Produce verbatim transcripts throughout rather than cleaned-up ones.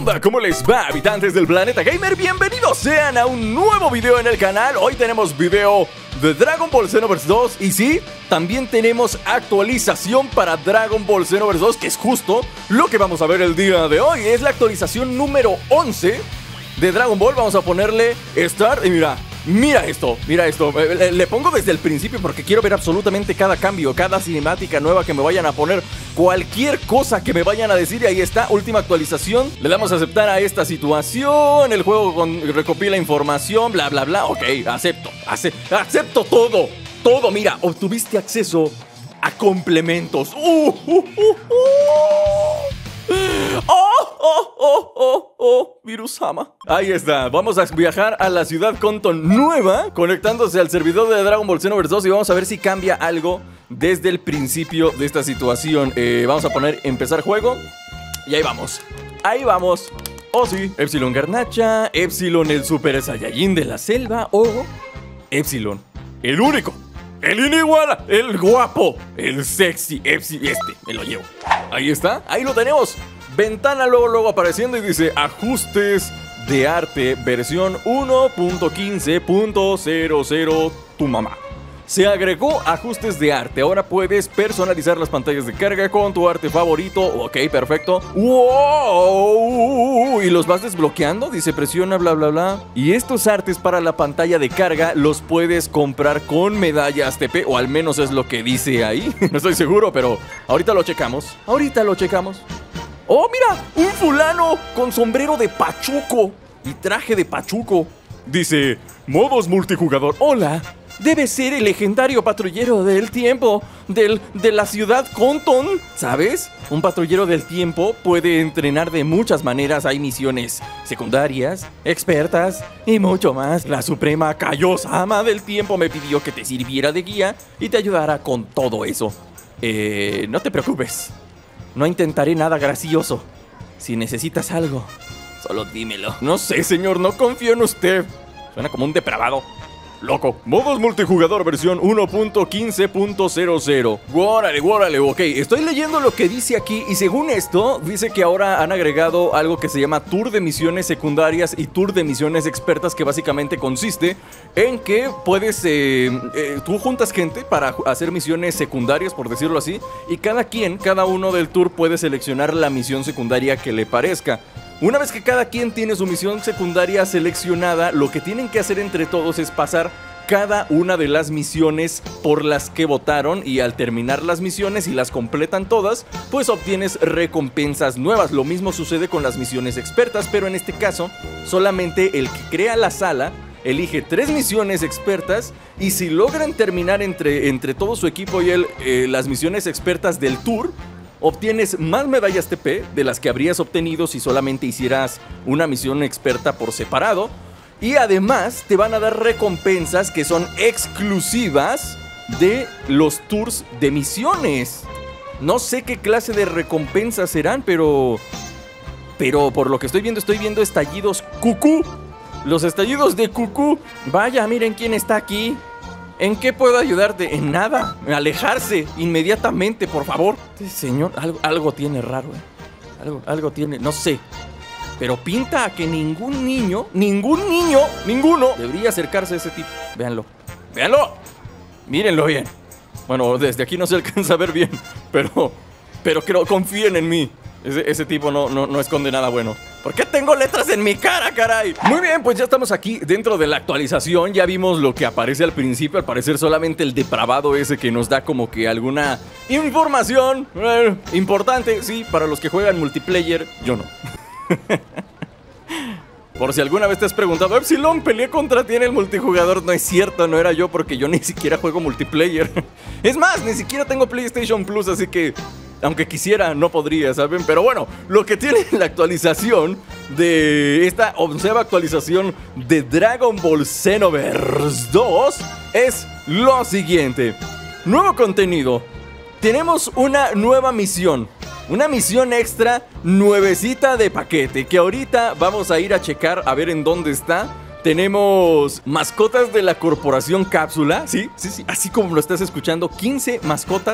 onda? ¿Cómo les va, habitantes del planeta gamer? Bienvenidos sean a un nuevo video en el canal. Hoy tenemos video de Dragon Ball Xenoverse dos. Y sí, también tenemos actualización para Dragon Ball Xenoverse dos, que es justo lo que vamos a ver el día de hoy. Es la actualización número once de Dragon Ball. Vamos a ponerle Start y mira, mira esto, mira esto. Le, le pongo desde el principio porque quiero ver absolutamente cada cambio, cada cinemática nueva que me vayan a poner, cualquier cosa que me vayan a decir. Y ahí está, última actualización. Le damos a aceptar a esta situación. El juego con, recopila información, bla, bla, bla. Ok, acepto, acepto, acepto todo, todo. Mira, obtuviste acceso a complementos. Uh, uh, uh, uh. ¡Oh, oh, oh, oh, oh! Virusama. Ahí está, vamos a viajar a la ciudad Kanto nueva, conectándose al servidor de Dragon Ball Xenoverse dos. Y vamos a ver si cambia algo desde el principio de esta situación. eh, Vamos a poner empezar juego. Y ahí vamos, ahí vamos. Oh sí, Epsilon Garnacha, Epsilon el Super Saiyajin de la selva, o Epsilon, el único, el iniguala, el guapo, el sexy Epsilon. Este, me lo llevo. Ahí está, ahí lo tenemos. Ventana luego, luego apareciendo y dice ajustes de arte versión uno punto quince punto cero cero tu mamá. Se agregó ajustes de arte. Ahora puedes personalizar las pantallas de carga con tu arte favorito. Ok, perfecto. ¡Wow! Y los vas desbloqueando. Dice presiona bla bla bla. Y estos artes para la pantalla de carga los puedes comprar con medallas T P. O al menos es lo que dice ahí. No estoy seguro, pero ahorita lo checamos. Ahorita lo checamos. ¡Oh, mira! Un fulano con sombrero de pachuco y traje de pachuco. Dice modos multijugador. Hola. Debe ser el legendario patrullero del tiempo del, de la ciudad Kanto. ¿Sabes? Un patrullero del tiempo puede entrenar de muchas maneras. Hay misiones secundarias, expertas y mucho más. La suprema Kaiosama del tiempo me pidió que te sirviera de guía y te ayudara con todo eso. Eh, no te preocupes. No intentaré nada gracioso. Si necesitas algo, solo dímelo. No sé, señor, no confío en usted. Suena como un depravado loco. Modos multijugador versión uno punto quince punto cero cero. Guárale, guárale, ok. Estoy leyendo lo que dice aquí y según esto, dice que ahora han agregado algo que se llama Tour de misiones secundarias y Tour de misiones expertas, que básicamente consiste en que puedes, eh, eh, tú juntas gente para hacer misiones secundarias, por decirlo así, y cada quien, cada uno del tour puede seleccionar la misión secundaria que le parezca. Una vez que cada quien tiene su misión secundaria seleccionada, lo que tienen que hacer entre todos es pasar cada una de las misiones por las que votaron, y al terminar las misiones y las completan todas, pues obtienes recompensas nuevas. Lo mismo sucede con las misiones expertas, pero en este caso solamente el que crea la sala elige tres misiones expertas, y si logran terminar entre, entre todo su equipo y él eh, las misiones expertas del tour, obtienes más medallas T P de las que habrías obtenido si solamente hicieras una misión experta por separado. Y además te van a dar recompensas que son exclusivas de los tours de misiones. No sé qué clase de recompensas serán, pero... Pero por lo que estoy viendo, estoy viendo estallidos cucú. Los estallidos de cucú. Vaya, miren quién está aquí. ¿En qué puedo ayudarte? En nada. Alejarse inmediatamente, por favor. Sí, señor, algo, algo tiene raro, ¿eh? Algo, algo tiene, no sé. Pero pinta a que ningún niño, ningún niño, ninguno debería acercarse a ese tipo. Véanlo, véanlo. Mírenlo bien. Bueno, desde aquí no se alcanza a ver bien, pero, pero creo, confíen en mí. Ese, ese tipo no, no, no esconde nada bueno. ¿Por qué tengo letras en mi cara, caray? Muy bien, pues ya estamos aquí dentro de la actualización. Ya vimos lo que aparece al principio. Al parecer solamente el depravado ese que nos da como que alguna información eh, importante. Sí, para los que juegan multiplayer, yo no. Por si alguna vez te has preguntado, Epsilon, peleé contra ti en el multijugador. No es cierto, no era yo, porque yo ni siquiera juego multiplayer. Es más, ni siquiera tengo PlayStation Plus, así que... aunque quisiera, no podría, ¿saben? Pero bueno, lo que tiene la actualización de esta onceava actualización de Dragon Ball Xenoverse dos es lo siguiente. Nuevo contenido. Tenemos una nueva misión. Una misión extra nuevecita de paquete, que ahorita vamos a ir a checar a ver en dónde está. Tenemos mascotas de la corporación Cápsula. Sí, sí, sí, así como lo estás escuchando, quince mascotas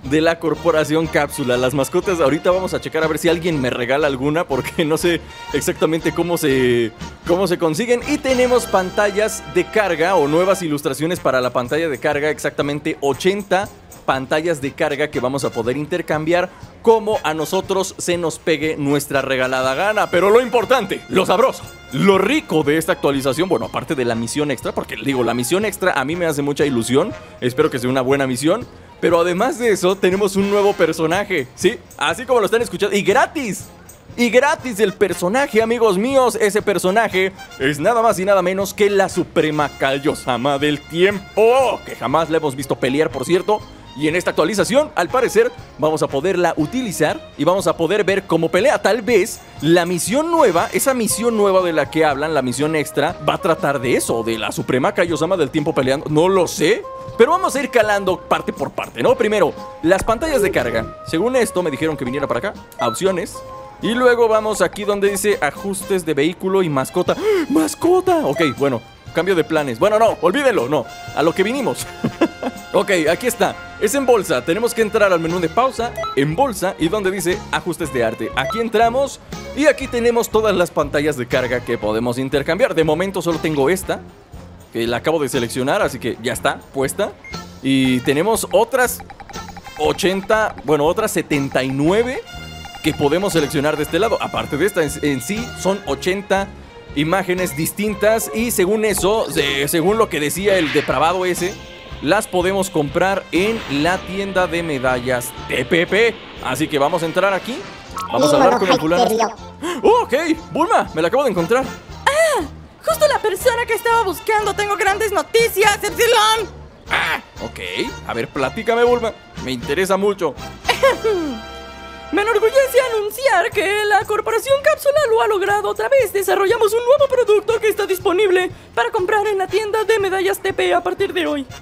de la Corporación Cápsula. Las mascotas, ahorita vamos a checar a ver si alguien me regala alguna, porque no sé exactamente cómo se, cómo se consiguen. Y tenemos pantallas de carga o nuevas ilustraciones para la pantalla de carga, exactamente ochenta pantallas de carga que vamos a poder intercambiar como a nosotros se nos pegue nuestra regalada gana. Pero lo importante, lo sabroso, lo rico de esta actualización, bueno, aparte de la misión extra, porque digo, la misión extra a mí me hace mucha ilusión, espero que sea una buena misión, pero además de eso tenemos un nuevo personaje, ¿sí? Así como lo están escuchando, y gratis. Y gratis el personaje, amigos míos. Ese personaje es nada más y nada menos que la Suprema Kaiosama del Tiempo, que jamás la hemos visto pelear, por cierto. Y en esta actualización, al parecer, vamos a poderla utilizar y vamos a poder ver cómo pelea. Tal vez la misión nueva, esa misión nueva de la que hablan, la misión extra, va a tratar de eso, de la Suprema Kaiosama del Tiempo peleando. No lo sé, pero vamos a ir calando parte por parte, ¿no? Primero, las pantallas de carga. Según esto, me dijeron que viniera para acá, a opciones. Y luego vamos aquí donde dice ajustes de vehículo y mascota. ¡Ah! ¡Mascota! Ok, bueno, cambio de planes. Bueno, no, olvídenlo, no, a lo que vinimos. Ok, aquí está, es en bolsa. Tenemos que entrar al menú de pausa, en bolsa, y donde dice ajustes de arte. Aquí entramos y aquí tenemos todas las pantallas de carga que podemos intercambiar. De momento solo tengo esta, que la acabo de seleccionar, así que ya está puesta. Y tenemos otras ochenta, bueno, otras setenta y nueve que podemos seleccionar de este lado. Aparte de esta, en, en sí son ochenta imágenes distintas. Y según eso, de, según lo que decía el depravado ese, las podemos comprar en la tienda de medallas T P P. Así que vamos a entrar aquí. Vamos a hablar con el fulano. Oh, ok, Bulma, me la acabo de encontrar. ¡Ah! Justo la persona que estaba buscando. Tengo grandes noticias, Epsilon. Ah, ok, a ver, platícame, Bulma. Me interesa mucho. Me enorgullece anunciar que la Corporación Cápsula lo ha logrado otra vez. Desarrollamos un nuevo producto que está disponible para comprar en la tienda de medallas T P a partir de hoy.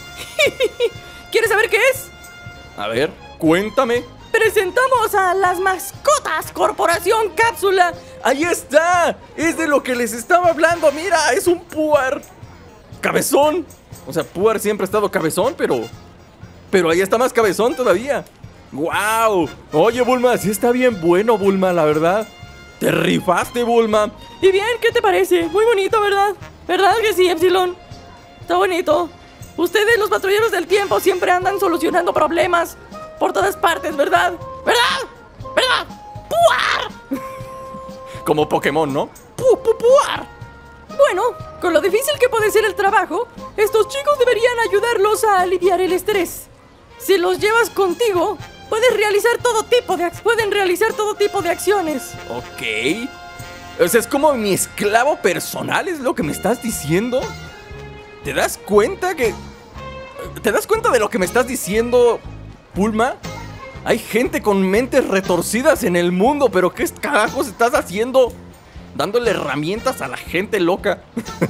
¿Quieres saber qué es? A ver, cuéntame. Presentamos a las mascotas Corporación Cápsula. ¡Ahí está! Es de lo que les estaba hablando. Mira, es un puar cabezón. O sea, puar siempre ha estado cabezón, pero... Pero ahí está más cabezón todavía. ¡Wow! Oye, Bulma, sí está bien bueno, Bulma, la verdad. Te rifaste, Bulma. Y bien, ¿qué te parece? Muy bonito, ¿verdad? ¿Verdad que sí, Epsilon? Está bonito. Ustedes, los patrulleros del tiempo, siempre andan solucionando problemas por todas partes, ¿verdad? ¿Verdad? ¿Verdad? ¡Puar! Como Pokémon, ¿no? ¡Pu, pu, puar! Bueno, con lo difícil que puede ser el trabajo, estos chicos deberían ayudarlos a aliviar el estrés. Si los llevas contigo, puedes realizar todo tipo de pueden realizar todo tipo de acciones. Ok. O sea, es como mi esclavo personal, ¿es lo que me estás diciendo? ¿Te das cuenta que... ¿Te das cuenta de lo que me estás diciendo, Bulma? Hay gente con mentes retorcidas en el mundo, pero ¿qué carajos estás haciendo? Dándole herramientas a la gente loca.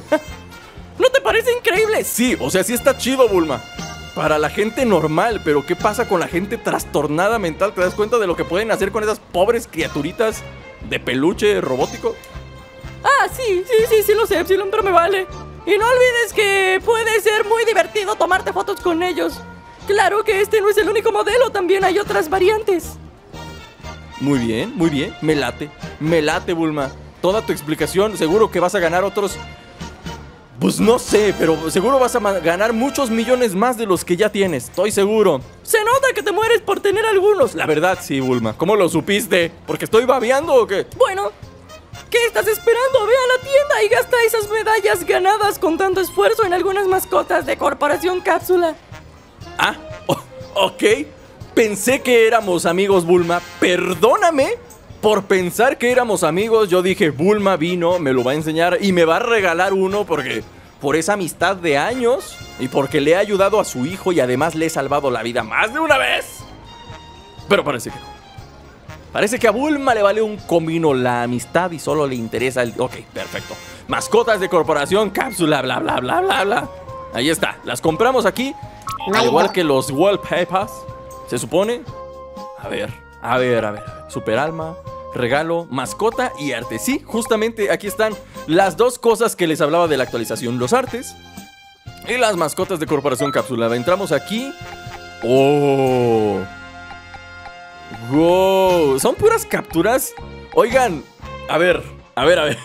¿No te parece increíble? Sí, o sea, sí está chido, Bulma. Para la gente normal, pero ¿qué pasa con la gente trastornada mental? ¿Te das cuenta de lo que pueden hacer con esas pobres criaturitas de peluche robótico? Ah, sí, sí, sí, sí lo sé, Epsilon, pero me vale. Y no olvides que puede ser muy divertido tomarte fotos con ellos. Claro que este no es el único modelo, también hay otras variantes. Muy bien, muy bien, me late, me late, Bulma. Toda tu explicación, seguro que vas a ganar otros... Pues no sé, pero seguro vas a ganar muchos millones más de los que ya tienes, estoy seguro. Se nota que te mueres por tener algunos. La verdad, sí, Bulma. ¿Cómo lo supiste? ¿Porque estoy babeando o qué? Bueno, ¿qué estás esperando? Ve a la tienda y gasta esas medallas ganadas con tanto esfuerzo en algunas mascotas de Corporación Cápsula. Ah, oh, ok. Pensé que éramos amigos, Bulma. Perdóname por pensar que éramos amigos. Yo dije, Bulma vino, me lo va a enseñar y me va a regalar uno porque... por esa amistad de años y porque le he ayudado a su hijo y además le he salvado la vida más de una vez. Pero parece que no. Parece que a Bulma le vale un comino la amistad y solo le interesa el... Ok, perfecto. Mascotas de Corporación Cápsula, bla, bla, bla, bla, bla. Ahí está, las compramos aquí. Al igual que los wallpapers, se supone. A ver, a ver, a ver. Super alma, regalo, mascota y arte. Sí, justamente aquí están las dos cosas que les hablaba de la actualización. Los artes y las mascotas de Corporación Cápsula. Entramos aquí ¡Oh! ¡Wow! Son puras capturas. Oigan, a ver, a ver, a ver.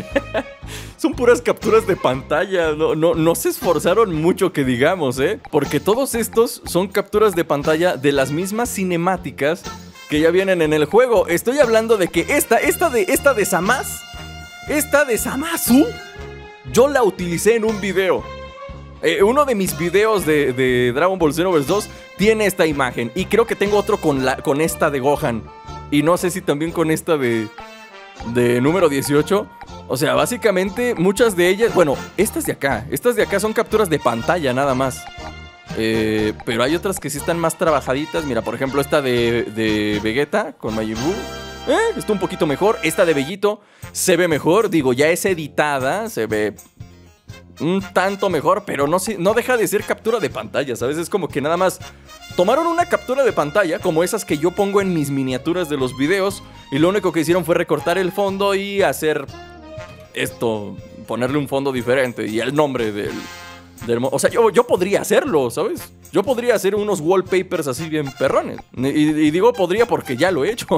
Son puras capturas de pantalla. No, no, no se esforzaron mucho, que digamos, ¿eh? Porque todos estos son capturas de pantalla de las mismas cinemáticas que ya vienen en el juego. Estoy hablando de que esta, esta de, esta de Zamasu, esta de Zamasu, yo la utilicé en un video. Eh, uno de mis videos de, de Dragon Ball Xenoverse dos tiene esta imagen. Y creo que tengo otro con, la, con esta de Gohan. Y no sé si también con esta de, de número dieciocho. O sea, básicamente muchas de ellas... Bueno, estas de acá. Estas de acá son capturas de pantalla nada más. Eh, pero hay otras que sí están más trabajaditas. Mira, por ejemplo, esta de, de Vegeta con Majin Buu. Eh, está un poquito mejor. Esta de Bellito se ve mejor. Digo, ya es editada. Se ve... un tanto mejor, pero no, no deja de ser captura de pantalla, ¿sabes? Es como que nada más tomaron una captura de pantalla, como esas que yo pongo en mis miniaturas de los videos, y lo único que hicieron fue recortar el fondo y hacer esto, ponerle un fondo diferente y el nombre del... del o sea, yo, yo podría hacerlo, ¿sabes? Yo podría hacer unos wallpapers así bien perrones. Y, y digo podría porque ya lo he hecho.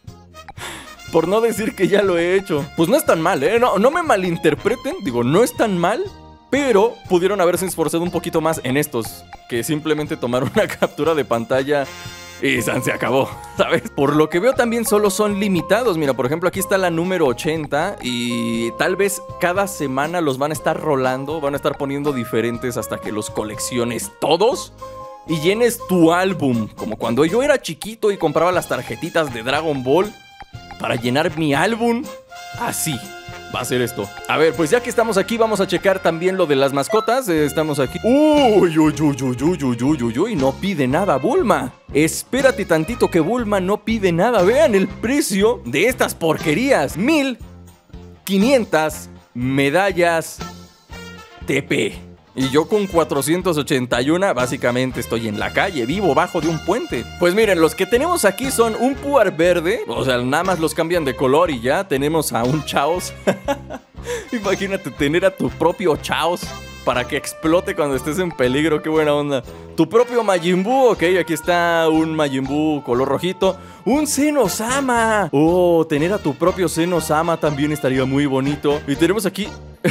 Por no decir que ya lo he hecho. Pues no es tan mal, ¿eh? No, no me malinterpreten. Digo, no es tan mal. Pero pudieron haberse esforzado un poquito más en estos, que simplemente tomaron una captura de pantalla y san, se acabó, ¿sabes? Por lo que veo también solo son limitados. Mira, por ejemplo, aquí está la número ochenta y tal vez cada semana los van a estar rolando, van a estar poniendo diferentes hasta que los colecciones todos y llenes tu álbum. Como cuando yo era chiquito y compraba las tarjetitas de Dragon Ball para llenar mi álbum, así va a ser esto. A ver, pues ya que estamos aquí, vamos a checar también lo de las mascotas. Eh, estamos aquí. Uy, uy, uy, uy, uy, uy, uy, uy, uy, no pide nada Bulma. Espérate tantito que Bulma no pide nada. Vean el precio de estas porquerías. mil quinientas medallas T P. Y yo con cuatrocientos ochenta y uno, básicamente estoy en la calle, vivo bajo de un puente. Pues miren, los que tenemos aquí son un puar verde. O sea, nada más los cambian de color y ya. Tenemos a un Chaos. Imagínate tener a tu propio Chaos para que explote cuando estés en peligro. Qué buena onda. Tu propio Majin Buu, ok, aquí está un Majin Buu color rojito. Un Zenosama. Oh, tener a tu propio Zenosama también estaría muy bonito. Y tenemos aquí...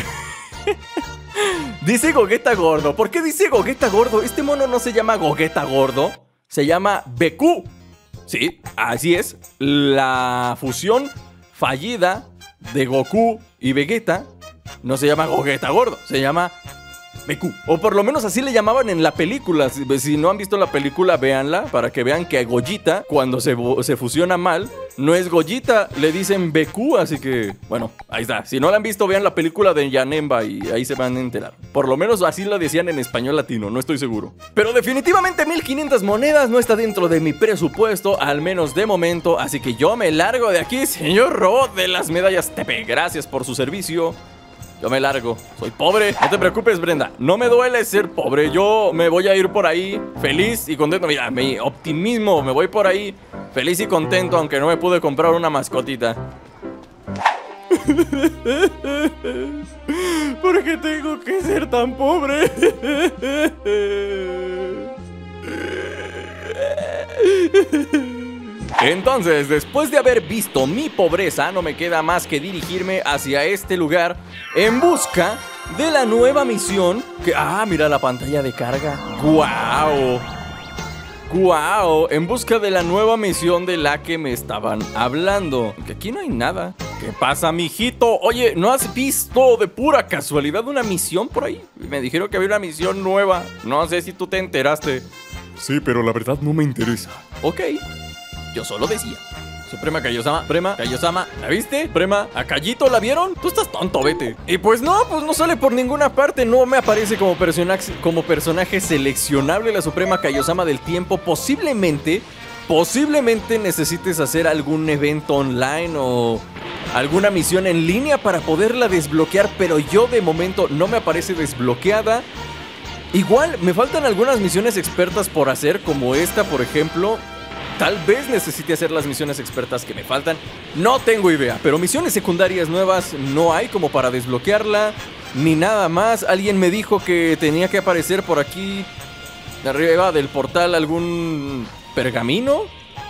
Dice Gogeta Gordo. ¿Por qué dice Gogeta Gordo? Este mono no se llama Gogeta Gordo. Se llama Beku. Sí, así es. La fusión fallida de Goku y Vegeta no se llama Gogeta Gordo. Se llama Beku. O por lo menos así le llamaban en la película. Si, si no han visto la película, véanla para que vean que a Gogeta, cuando se, se fusiona mal, no es Gogeta, le dicen Beku. Así que, bueno, ahí está. Si no la han visto, vean la película de Yanemba y ahí se van a enterar. Por lo menos así la decían en español latino, no estoy seguro. Pero definitivamente mil quinientas monedas no está dentro de mi presupuesto, al menos de momento. Así que yo me largo de aquí, señor robot de las medallas T P. Gracias por su servicio. Yo me largo, soy pobre. No te preocupes, Brenda, no me duele ser pobre. Yo me voy a ir por ahí feliz y contento. Mira, mi optimismo, me voy por ahí feliz y contento, aunque no me pude comprar una mascotita. ¿Por qué tengo que ser tan pobre? Entonces, después de haber visto mi pobreza, no me queda más que dirigirme hacia este lugar en busca de la nueva misión que... ¡Ah, mira la pantalla de carga! ¡Guau! ¡Guau! En busca de la nueva misión de la que me estaban hablando. Que aquí no hay nada. ¿Qué pasa, mijito? Oye, ¿no has visto de pura casualidad una misión por ahí? Me dijeron que había una misión nueva. No sé si tú te enteraste. Sí, pero la verdad no me interesa. Ok. Yo solo decía. Suprema Kaiosama, Prema, Kaiosama, ¿la viste? Prema, ¿a Kayito la vieron? Tú estás tonto, vete. Y pues no, pues no sale por ninguna parte. No me aparece como personaje, como personaje seleccionable la Suprema Kaiosama del tiempo. Posiblemente, posiblemente necesites hacer algún evento online o alguna misión en línea para poderla desbloquear. Pero yo de momento no me aparece desbloqueada. Igual, me faltan algunas misiones expertas por hacer, como esta, por ejemplo. Tal vez necesite hacer las misiones expertas que me faltan. No tengo idea. Pero misiones secundarias nuevas no hay como para desbloquearla. Ni nada más. Alguien me dijo que tenía que aparecer por aquí arriba del portal algún pergamino.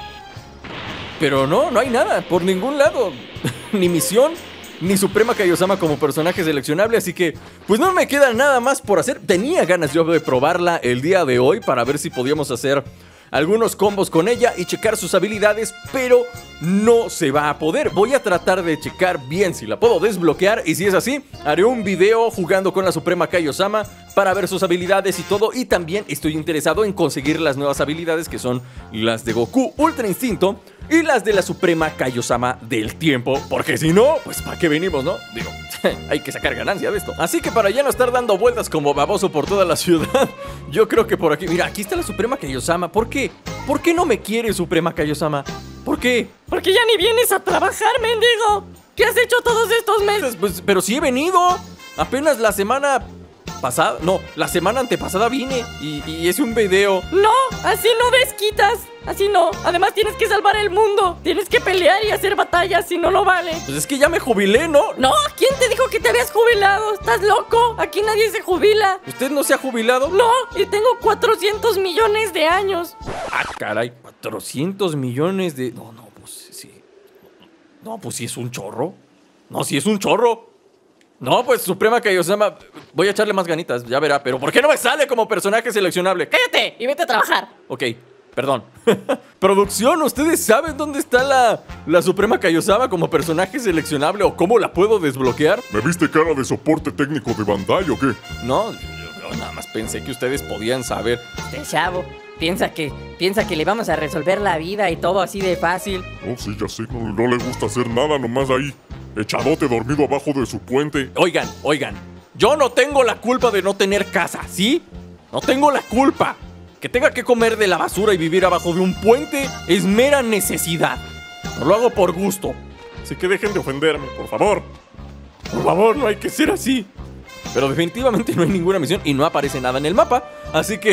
Pero no, no hay nada, por ningún lado. Ni misión, ni Suprema Kaiosama como personaje seleccionable. Así que, pues no me queda nada más por hacer. Tenía ganas yo de probarla el día de hoy para ver si podíamos hacer algunos combos con ella y checar sus habilidades, pero no se va a poder. Voy a tratar de checar bien si la puedo desbloquear, y si es así, haré un video jugando con la Suprema Kaiosama para ver sus habilidades y todo. Y también estoy interesado en conseguir las nuevas habilidades, que son las de Goku Ultra Instinto y las de la Suprema Kaiosama del Tiempo, porque si no, pues ¿para qué venimos, no? Digo, hay que sacar ganancia de esto. Así que para ya no estar dando vueltas como baboso por toda la ciudad, yo creo que por aquí... Mira, aquí está la Suprema Kaiosama. ¿Por qué? ¿Por qué no me quiere Suprema Kaiosama? ¿Por qué? Porque ya ni vienes a trabajar, mendigo. ¿Qué has hecho todos estos meses? Pues, pero sí he venido. Apenas la semana pasada... No, la semana antepasada vine y, y hice un video. No, así no desquitas. Así no, además tienes que salvar el mundo. Tienes que pelear y hacer batallas, si no, no vale. Pues es que ya me jubilé, ¿no? No, ¿quién te dijo que te habías jubilado? ¿Estás loco? Aquí nadie se jubila. ¿Usted no se ha jubilado? No, y tengo cuatrocientos millones de años. Ah, caray, cuatrocientos millones de... No, no, pues sí. No, pues sí es un chorro. No, sí es un chorro. No, pues Suprema Kaiosama, voy a echarle más ganitas, ya verá. Pero ¿por qué no me sale como personaje seleccionable? ¡Cállate! Y vete a trabajar. Ok, perdón. Producción, ¿ustedes saben dónde está la, la Suprema Kaiosama como personaje seleccionable o cómo la puedo desbloquear? ¿Me viste cara de soporte técnico de Bandai o qué? No, yo, yo- yo nada más pensé que ustedes podían saber. Este chavo piensa que, piensa que le vamos a resolver la vida y todo así de fácil. No, sí, ya sé, no, no le gusta hacer nada, nomás ahí, echadote dormido abajo de su puente. Oigan, oigan, yo no tengo la culpa de no tener casa, ¿sí? No tengo la culpa. Que tenga que comer de la basura y vivir abajo de un puente es mera necesidad. No lo hago por gusto. Así que dejen de ofenderme, por favor. Por favor, no hay que ser así. Pero definitivamente no hay ninguna misión y no aparece nada en el mapa. Así que...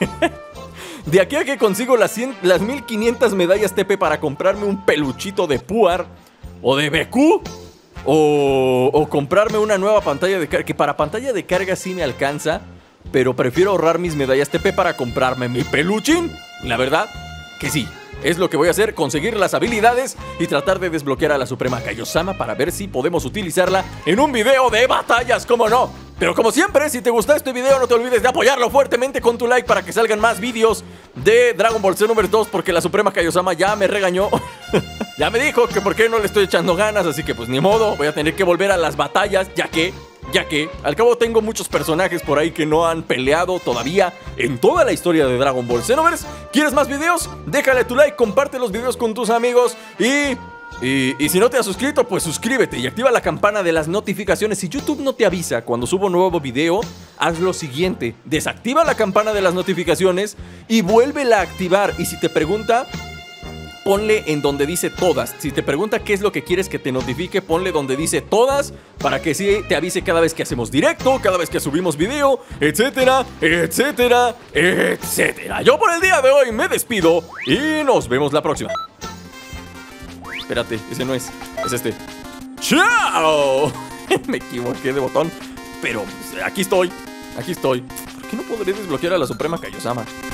de aquí a que consigo las, cien, las mil quinientas medallas T P para comprarme un peluchito de Puar o de B Q, o, o comprarme una nueva pantalla de carga, que para pantalla de carga sí me alcanza, pero prefiero ahorrar mis medallas T P para comprarme mi peluchín. La verdad que sí, es lo que voy a hacer, conseguir las habilidades y tratar de desbloquear a la Suprema Kaiosama para ver si podemos utilizarla en un video de batallas, ¿cómo no? Pero como siempre, si te gustó este video, no te olvides de apoyarlo fuertemente con tu like para que salgan más vídeos de Dragon Ball Xenoverse dos, porque la Suprema Kaiosama ya me regañó. Ya me dijo que por qué no le estoy echando ganas, así que pues ni modo, voy a tener que volver a las batallas, ya que... Ya que, al cabo tengo muchos personajes por ahí que no han peleado todavía en toda la historia de Dragon Ball Xenoverse. ¿Quieres más videos? Déjale tu like, comparte los videos con tus amigos y... Y, y si no te has suscrito, pues suscríbete y activa la campana de las notificaciones. Si YouTube no te avisa cuando subo un nuevo video, haz lo siguiente: desactiva la campana de las notificaciones y vuélvela a activar. Y si te pregunta... ponle en donde dice todas. Si te pregunta qué es lo que quieres que te notifique, ponle donde dice todas, para que sí te avise cada vez que hacemos directo, cada vez que subimos video, etcétera, etcétera, etcétera. Yo por el día de hoy me despido y nos vemos la próxima. Espérate, ese no es, es este. ¡Chao! Me equivoqué de botón, pero pues, aquí estoy, aquí estoy. ¿Por qué no podré desbloquear a la Suprema Kaiosama?